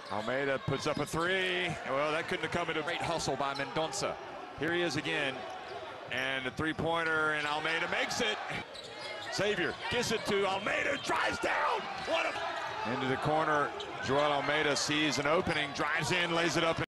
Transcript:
Almeida puts up a three. Well, that couldn't have come at a great hustle by Mendonça. Here he is again. And a three-pointer, and Almeida makes it. Xavier gives it to Almeida, drives down. What a... Into the corner, Joel Almeida sees an opening, drives in, lays it up.